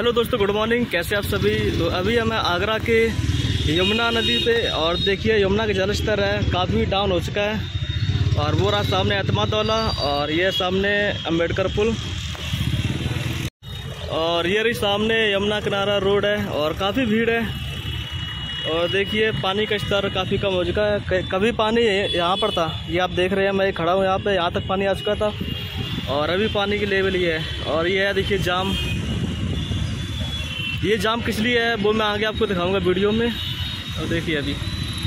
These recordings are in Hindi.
हेलो दोस्तों, गुड मॉर्निंग। कैसे आप सभी। तो अभी हमें आगरा के यमुना नदी पे, और देखिए यमुना का जलस्तर है काफ़ी डाउन हो चुका है। और वो रहा सामने एतमादौला, और ये सामने अम्बेडकर पुल, और ये रही सामने यमुना किनारा रोड है, और काफ़ी भीड़ है। और देखिए पानी का स्तर काफ़ी कम हो चुका है। कभी पानी यहाँ पर था, ये आप देख रहे हैं, मैं खड़ा हूँ यहाँ पे, यहाँ तक पानी आ चुका था, और अभी पानी की लेवल ये है। और ये है देखिए जाम। ये जाम किस लिए है वो मैं आगे आपको दिखाऊंगा वीडियो में। और देखिए अभी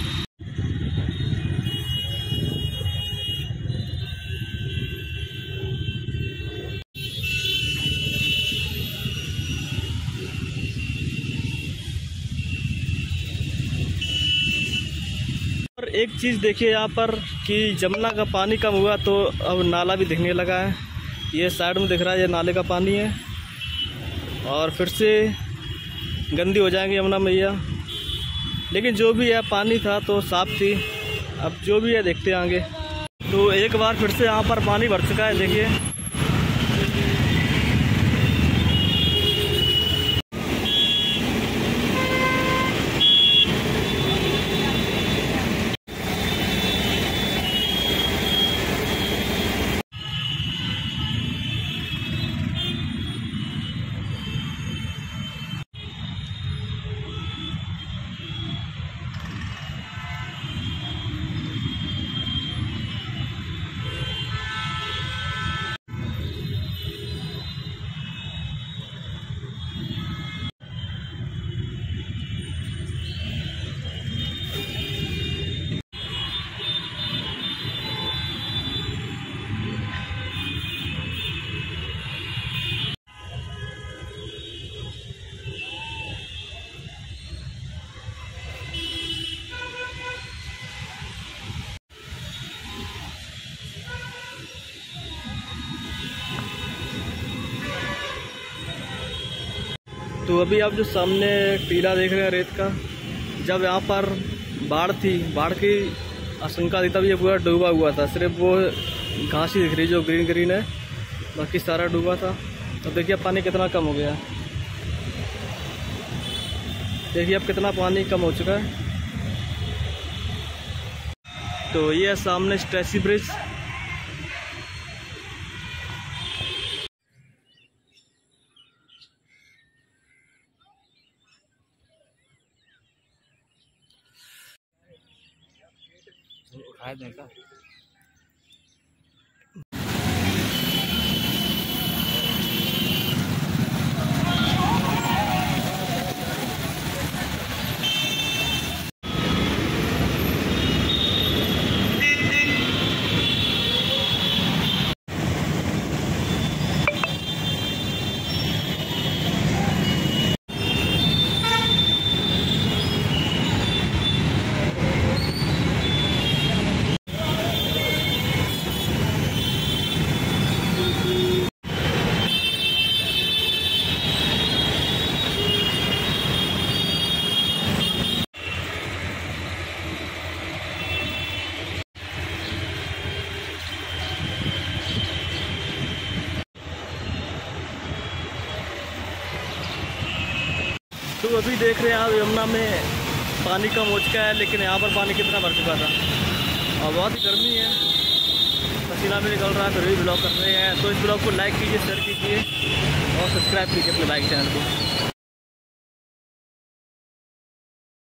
और एक चीज़ देखिए यहाँ पर कि जमुना का पानी कम हुआ तो अब नाला भी दिखने लगा है। ये साइड में दिख रहा है, ये नाले का पानी है, और फिर से गंदी हो जाएंगे यमुना मैया। लेकिन जो भी है पानी था तो साफ थी, अब जो भी है देखते हैं आगे। तो एक बार फिर से यहाँ पर पानी भर चुका है, देखिए। तो अभी आप जो सामने टीला देख रहे हैं रेत का, जब यहाँ पर बाढ़ थी, बाढ़ की आशंका थी, तब ये पूरा डूबा हुआ था। सिर्फ वो घास ही दिख रही जो ग्रीन ग्रीन है, बाकी सारा डूबा था। तो देखिए अब पानी कितना कम हो गया है। देखिए अब कितना पानी कम हो चुका है। तो ये है सामने स्ट्रेसी ब्रिज। उठाए देखा तो अभी देख रहे हैं आप यमुना में पानी कम हो चुका है, लेकिन यहाँ पर पानी कितना भर चुका था, और बहुत ही गर्मी है, पसीना भी निकल रहा है, फिर भी ब्लॉग कर रहे हैं। तो इस ब्लॉग को लाइक कीजिए, शेयर कीजिए, और सब्सक्राइब कीजिए अपने बाइक चैनल को।